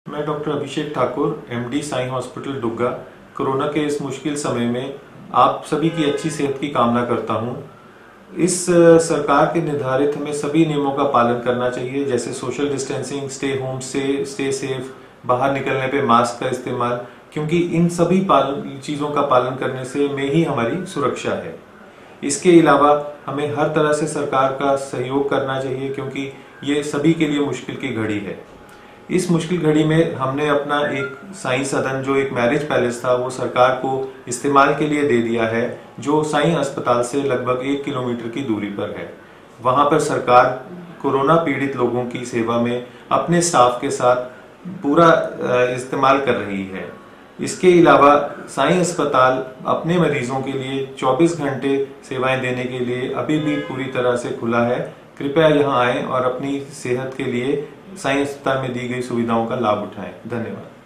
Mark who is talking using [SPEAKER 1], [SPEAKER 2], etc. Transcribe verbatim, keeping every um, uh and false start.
[SPEAKER 1] मैं doctor Abhishek Thakur, MD Sai hospital Dugga, corona के इस मुश्किल समय में आप सभी की अच्छी सेहत की कामना करता हूं। इस सरकार के निर्धारित हमें सभी नियमों का पालन करना चाहिए, जैसे social distancing, stay home, stay stay safe, बाहर निकलने पे मास्क का इस्तेमाल, क्योंकि इन सभी पालन चीजों का पालन करने से में ही हमारी सुरक्षा है। इसके अलावा हमें हर तरह से सरकार का सहयोग करना चाहिए, क्योंकि ये सभी के लिए मुश्किल की घड़ी है। इस मुश्किल घड़ी में हमने अपना एक साईं सदन, जो एक मैरिज पैलेस था, वो सरकार को इस्तेमाल के लिए दे दिया है, जो साईं अस्पताल से लगभग एक किलोमीटर की दूरी पर है। वहां पर सरकार कोरोना पीड़ित लोगों की सेवा में अपने स्टाफ के साथ पूरा इस्तेमाल कर रही है। इसके अलावा साईं अस्पताल अपने मरीजों के लिए चौबीस घंटे सेवाएं देने के लिए अभी भी पूरी तरह से खुला है। कृपया यहां आएं और अपनी सेहत के लिए साईं अस्पताल में दी गई सुविधाओं का लाभ उठाएं। धन्यवाद।